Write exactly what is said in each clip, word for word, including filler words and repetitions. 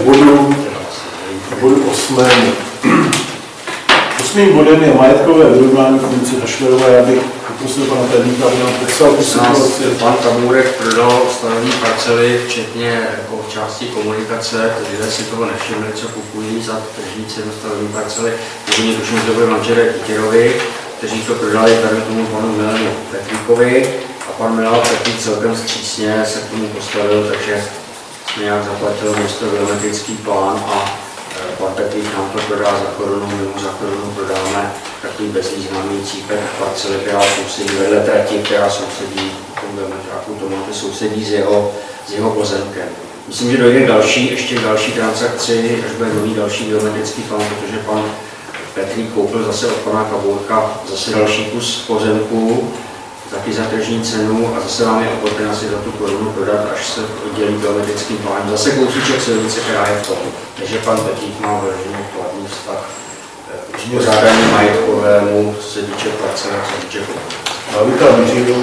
bodu, bodu osmému. Osmým bodem je majetkové vyrovnání funkce Hašlerové. Já bych poprosil pana tajemníka, aby nám popsal tu situaci. Pan Kamůrek prodal stavební parcely, včetně jako v části komunikace, lidé si toho nevšimli, co kupují za tržní cenu stavební parcely. Původně tuším, že to byly manželé Kytěrovi, kteří to prodali tady tomu panu Milanu Petríkovi a pan Milan Petrík celkem vstřícně se k tomu postavil, takže jsme nějak zaplatili město geometrický plán a pan Petrík nám to prodá za korunu, my mu za korunu prodáme takový bezvýznamný cípek parcely, která sousedí vedle trati, která sousedí, to máte sousedí s jeho, s jeho pozemkem. Myslím, že dojde k další, ještě k další transakci, až bude nový další geometrický plán, protože pan Petrík koupil zase od pana Kabourka zase další kus pozemku, taky za tržní cenu a zase vám je ochoten asi za tu korunu prodat, až se oddělí geometrickým plánem. Zase kousíček silnice, která je v tom. Takže pan Petrík má vyložený kladný vztah k uspořádání majetkovému, co se týče parcele, co se týče koupy.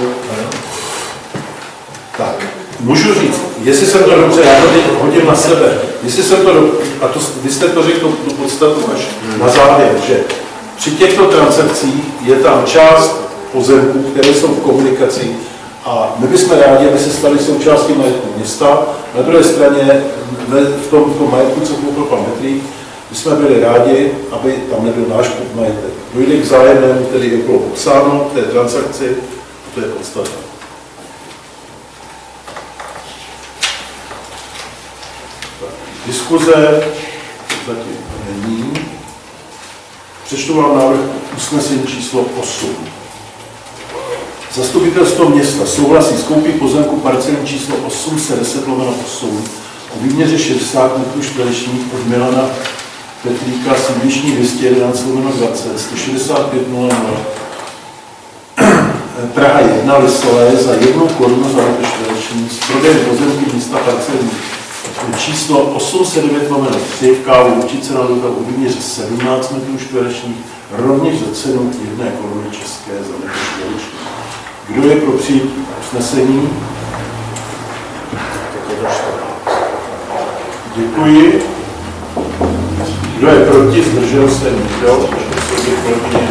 Tak, můžu říct, jestli jsem to dobře, já to teď hodím na sebe, jestli jsem to dobře, a to, vy jste to řekl tu podstatu až hmm. na závěr, že při těchto transakcích je tam část pozemků, které jsou v komunikaci a my bychom rádi, aby se staly součástí majetku města. Na druhé straně v tom, v tom majetku, co koupil pan Petrík, bychom byli rádi, aby tam nebyl náš majetek. Dojde k vzájemnému, tedy jak bylo popsáno v té transakci, a to je podstatné. Diskuze zatím není. Přečtu vám návrh usnesení číslo osm. Zastupitelstvo města souhlasí s koupí pozemku parcelní číslo osm set deset lomeno osm o výměře šedesát metrů čtverečních od Milana Petríka sídlištní dvě stě jedenáct lomeno dvacet sto šedesát pět nula nula Praha jedna Lisolé za jednu korunu za metr čtvereční s prodejem pozemky města parcelní číslo osm set devět lomeno tři v Kávu Lučice na Luka o výměře sedmnáct metrů čtverečních rovněž za cenu jedné koruny české za metr čtvereční. Kdo je pro přijetí usnesení? Děkuji. Kdo je proti? Zdržel se nikdo.